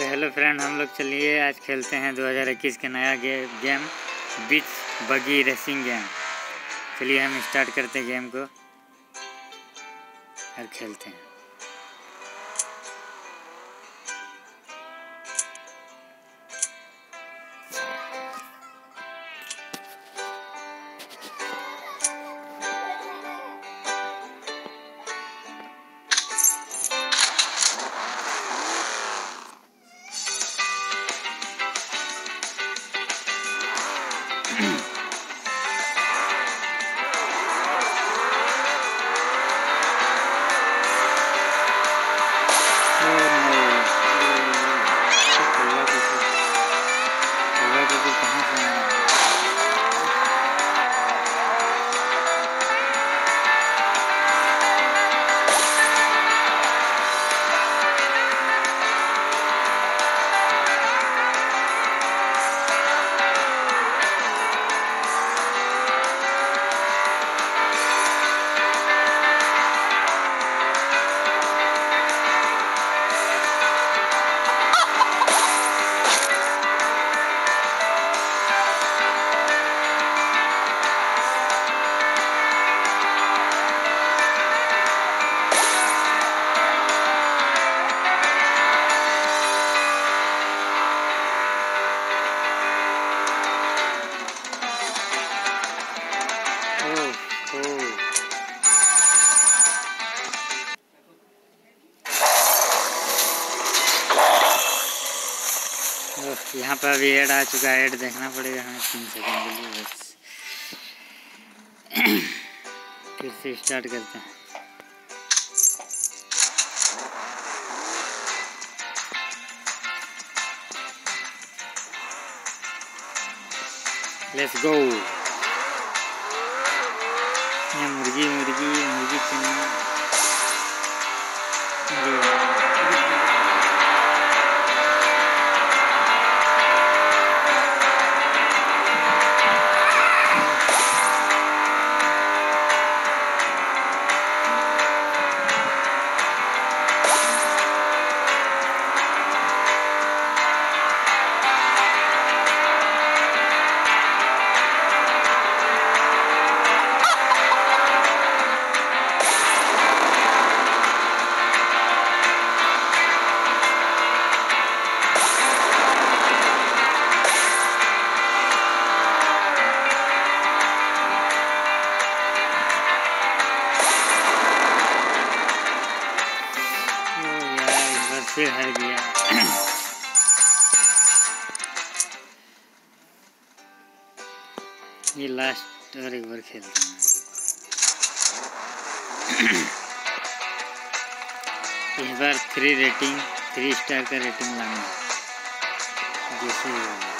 Hello friend, हम लोग चलिए आज खेलते हैं 2021 के नया गेम बीच बगी रेसिंग गेम। चलिए हम स्टार्ट करते हैं गेम को और खेलते हैं। यहाँ पर अभी ऐड आ चुका है। ऐड देखना पड़ेगा हमें 3 सेकंड के लिए बस। फिर से स्टार्ट करते हैं। Let's go. ये मुर्गी चुनना। फिर हार गया। ये लास्ट और एक बार खेलते हैं। इस बार 3 स्टार का रेटिंग लाना है जैसे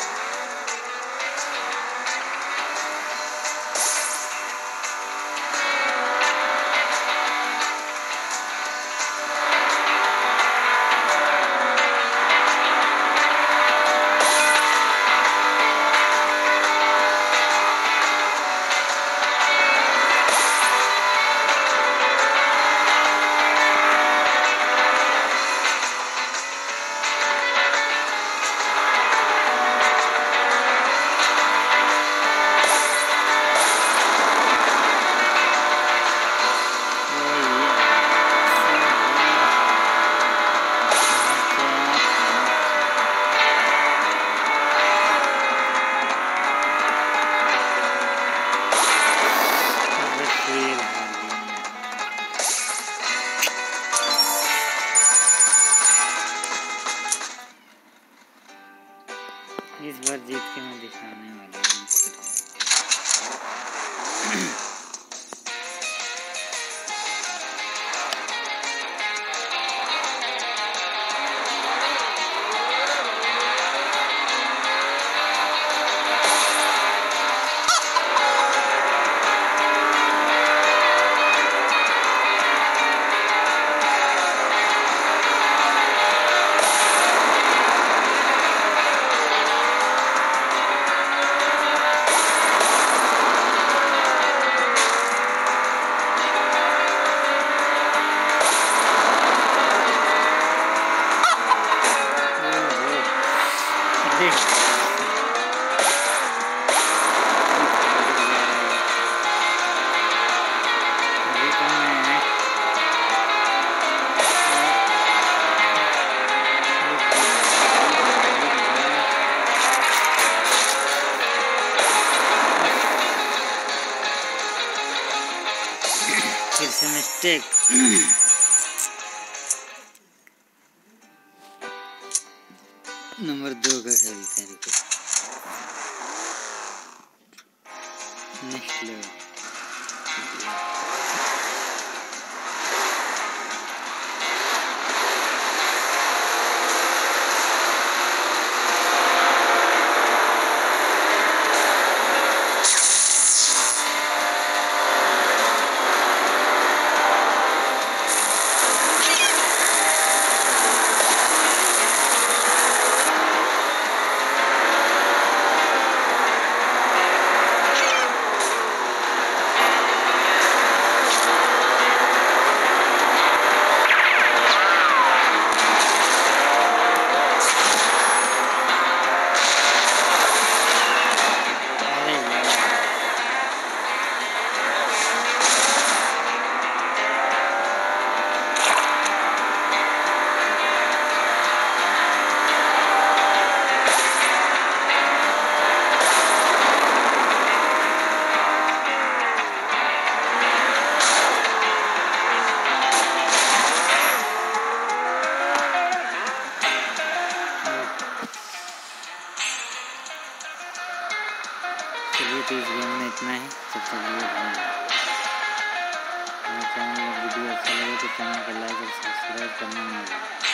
इस बार जीत के मैं दिखाने वाला हूँ। अरे अभी कौन है? फिर से मिस्टेक। नंबर 2 का खेलते हैं। Next level. चलिए तो इस गेम में इतना ही। जब तक ये हमारे चैनल में वीडियो अच्छा लगे तो चैनल को लाइक और सब्सक्राइब करना ना भूलें।